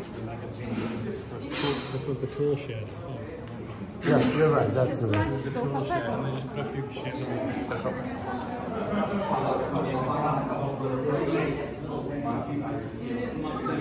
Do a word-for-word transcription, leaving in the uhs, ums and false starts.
the magazine. This was the tool shed, I think. Yes, you're right, that's the way. This was the tool shed, and they just put a few sheds on it.